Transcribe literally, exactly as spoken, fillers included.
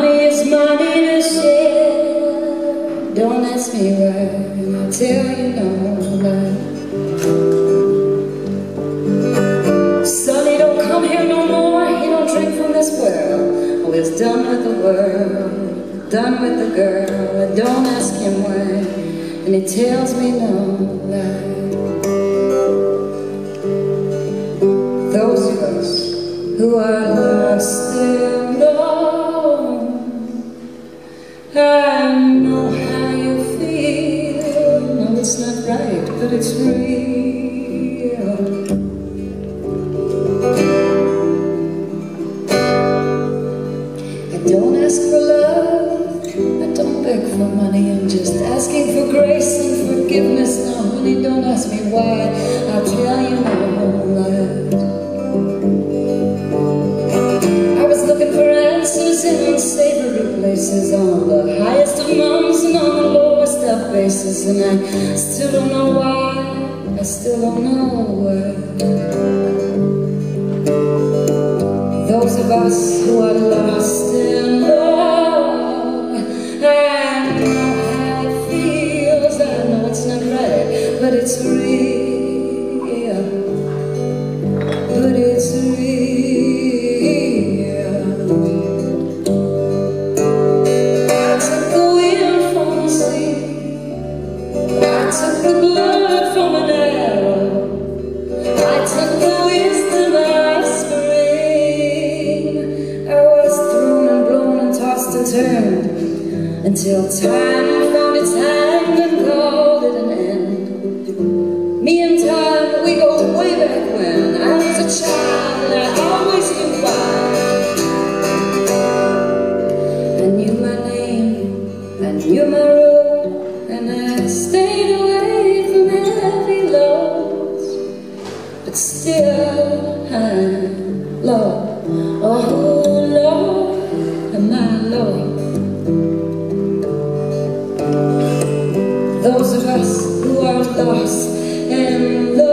Money is money to share. Don't ask me why, and I'll tell you no lie. Sonny don't come here no more. He don't drink from this world. Oh, he's done with the world, done with the girl. I don't ask him why, and he tells me no lie. Those of us who are lost and alone, I know how you feel. No, it's not right, but it's real. I don't ask for love, I don't beg for money. I'm just asking for grace and forgiveness. Now, honey, don't ask me why, I'll tell you no lies. I was looking for answers in unsavory places, on the highest of mountains and on the lowest of bases, and I still don't know why, I still don't know why. Those of us who are lost in love, I know how it feels. I know it's not right, but it's real. But it's real. I took the wind from the sea, I took the blood from an arrow, I took the wisdom of spring. I was thrown and blown and tossed and turned until time found its hand and called it an end. Me and time, we go way back when I was a child, and I always knew why. I knew my name, I knew my road, and I stayed away from heavy loads. But still, I'm Lord, oh Lord, am I Lord. Those of us who are lost and lost